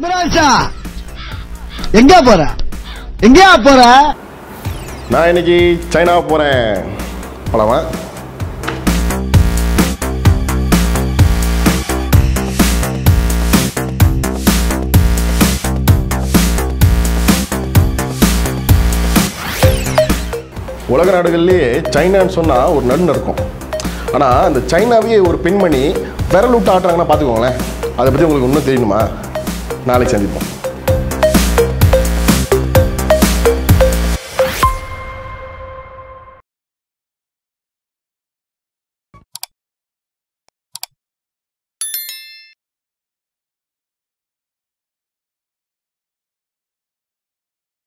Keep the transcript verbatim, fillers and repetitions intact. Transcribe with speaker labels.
Speaker 1: அமராஜா எங்க போற எங்கயா போற?
Speaker 2: நான் இன்னைக்கு சைனா போறேன். போலாமா? உலக நாடுகள்லேயே சைனான்னு சொன்னால் ஒரு நடுன்னு இருக்கும். ஆனால் அந்த சைனாவே ஒரு பெண்மணி விரல் விட்டு ஆட்டுறாங்கன்னா பார்த்துக்கோங்களேன். அதை பற்றி உங்களுக்கு இன்னும் தெரியணுமா? நாளைக்கு சந்திப்போம்.